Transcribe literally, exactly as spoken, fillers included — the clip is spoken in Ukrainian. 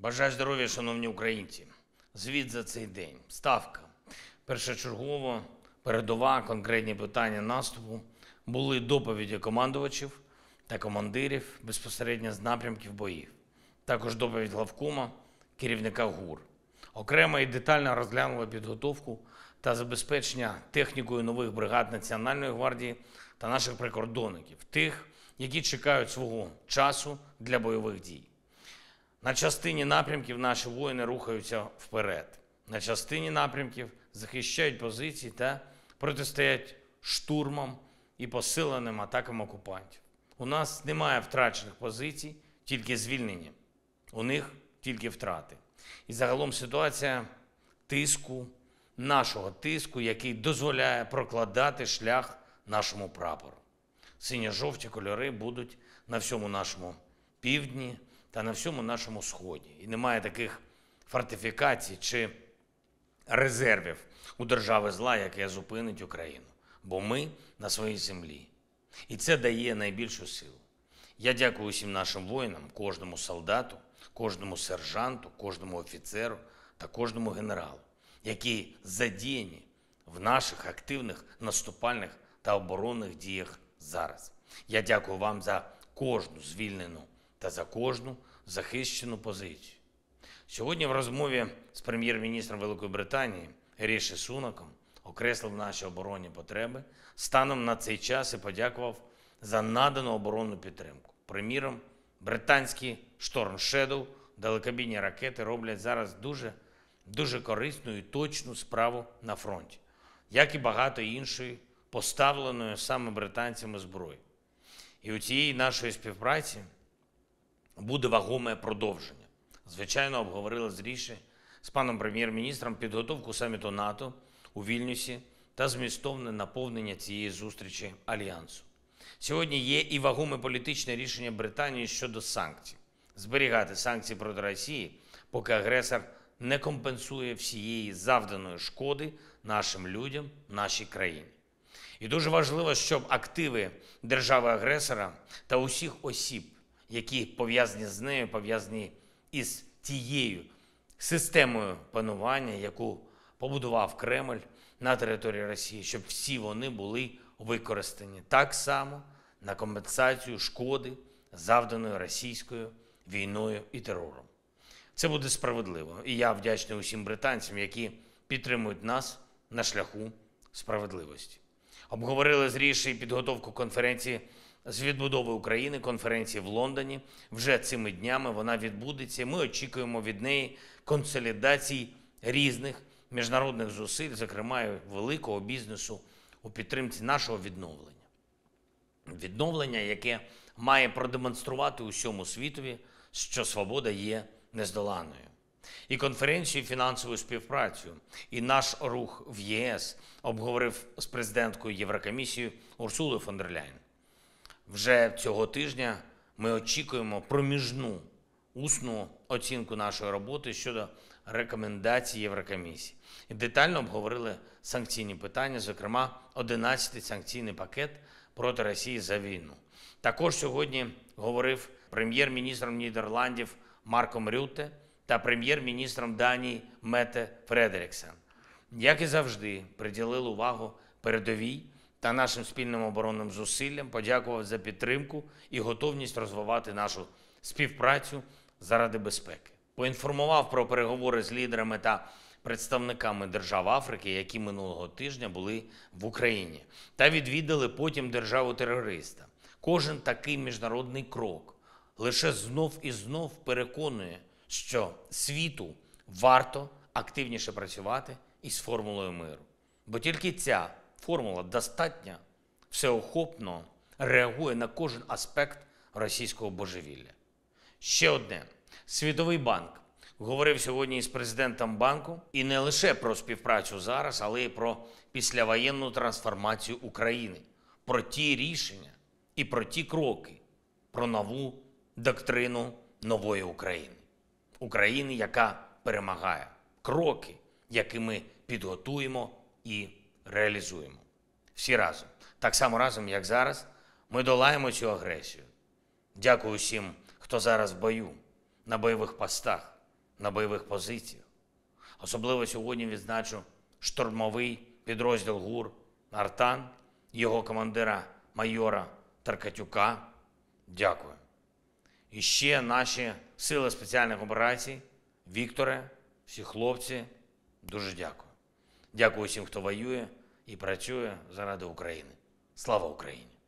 Бажаю здоров'я, шановні українці. Звіт за цей день. Ставка. Першочергово, передова, конкретні питання наступу. Були доповіді командувачів та командирів безпосередньо з напрямків боїв. Також доповідь главкома, керівника ГУР. Окремо і детально розглянули підготовку та забезпечення технікою нових бригад Національної гвардії та наших прикордонників, тих, які чекають свого часу для бойових дій. На частині напрямків наші воїни рухаються вперед. На частині напрямків захищають позиції та протистоять штурмам і посиленим атакам окупантів. У нас немає втрачених позицій, тільки звільнення. У них тільки втрати. І загалом ситуація тиску, нашого тиску, який дозволяє прокладати шлях нашому прапору. Синьо-жовті кольори будуть на всьому нашому півдні та на всьому нашому сході. І немає таких фортифікацій чи резервів у держави зла, яке зупинить Україну. Бо ми на своїй землі. І це дає найбільшу силу. Я дякую усім нашим воїнам, кожному солдату, кожному сержанту, кожному офіцеру та кожному генералу, які задіяні в наших активних наступальних та оборонних діях зараз. Я дякую вам за кожну звільнену та за кожну захищену позицію. Сьогодні в розмові з прем'єр-міністром Великої Британії Ріші Сунаком окреслив наші оборонні потреби станом на цей час і подякував за надану оборонну підтримку. Приміром, британські Storm Shadow, далекобійні ракети роблять зараз дуже, дуже корисну і точну справу на фронті, як і багато іншої поставленої саме британцями зброї. І у цієї нашої співпраці буде вагоме продовження. Звичайно, обговорили з Ріші, з паном прем'єр-міністром підготовку саміту НАТО у Вільнюсі та змістовне наповнення цієї зустрічі Альянсу. Сьогодні є і вагоме політичне рішення Британії щодо санкцій. Зберігати санкції проти Росії, поки агресор не компенсує всієї завданої шкоди нашим людям, нашій країні. І дуже важливо, щоб активи держави-агресора та усіх осіб, які пов'язані з нею, пов'язані із тією системою панування, яку побудував Кремль на території Росії, щоб всі вони були використані так само на компенсацію шкоди, завданої російською війною і терором. Це буде справедливо. І я вдячний усім британцям, які підтримують нас на шляху справедливості. Обговорили з Ріші підготовку конференції з відбудови України, конференції в Лондоні. Вже цими днями вона відбудеться. Ми очікуємо від неї консолідації різних міжнародних зусиль, зокрема і великого бізнесу у підтримці нашого відновлення. Відновлення, яке має продемонструвати усьому світові, що свобода є нездоланною. І конференцію фінансовою співпрацею, і наш рух в ЄС обговорив з президенткою Єврокомісії Урсулою фон дер Ляєн. Вже цього тижня ми очікуємо проміжну усну оцінку нашої роботи щодо рекомендацій Єврокомісії. І детально обговорили санкційні питання, зокрема одинадцятий санкційний пакет проти Росії за війну. Також сьогодні говорив прем'єр-міністром Нідерландів Марком Рютте та прем'єр-міністром Данії Мете Фредеріксен. Як і завжди, приділили увагу передовій та нашим спільним оборонним зусиллям, подякував за підтримку і готовність розвивати нашу співпрацю заради безпеки. Поінформував про переговори з лідерами та представниками держав Африки, які минулого тижня були в Україні, та відвідали потім державу-терориста. Кожен такий міжнародний крок лише знов і знов переконує, що світу варто активніше працювати із формулою миру. Бо тільки ця формула достатньо всеохопно реагує на кожен аспект російського божевілля. Ще одне. Світовий банк говорив сьогодні із президентом банку і не лише про співпрацю зараз, але й про післявоєнну трансформацію України, про ті рішення і про ті кроки, про нову доктрину нової України. України, яка перемагає. Кроки, які ми підготуємо і реалізуємо. Всі разом. Так само разом, як зараз, ми долаємо цю агресію. Дякую всім, хто зараз в бою, на бойових постах, на бойових позиціях. Особливо сьогодні відзначу штурмовий підрозділ ГУР «Артан», його командира майора Таркатюка. Дякую. І ще наші сили спеціальних операцій. Вікторе, всі хлопці, дуже дякую. Дякую всім, хто воює і працює заради України. Слава Україні!